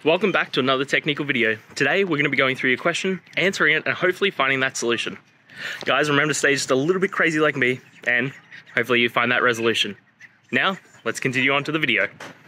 Welcome back to another technical video. Today we're going to be going through your question, answering it, and hopefully finding that solution. Guys, remember to stay just a little bit crazy like me, and hopefully you find that resolution. Now, let's continue on to the video.